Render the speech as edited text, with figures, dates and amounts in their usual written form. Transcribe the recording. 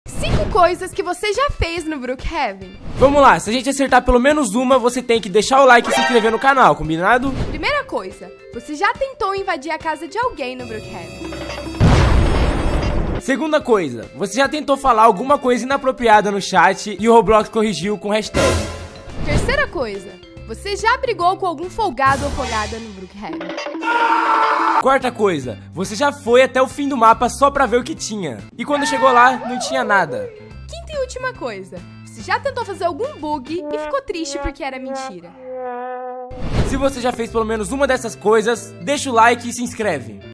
5 coisas que você já fez no Brookhaven. Vamos lá, se a gente acertar pelo menos uma, você tem que deixar o like e se inscrever no canal, combinado? Primeira coisa, você já tentou invadir a casa de alguém no Brookhaven. Segunda coisa, você já tentou falar alguma coisa inapropriada no chat e o Roblox corrigiu com hashtag. Terceira coisa, você já brigou com algum folgado ou folgada no Brookhaven. Quarta coisa, você já foi até o fim do mapa só pra ver o que tinha. E quando chegou lá, não tinha nada. Quinta e última coisa, você já tentou fazer algum bug e ficou triste porque era mentira. Se você já fez pelo menos uma dessas coisas, deixa o like e se inscreve.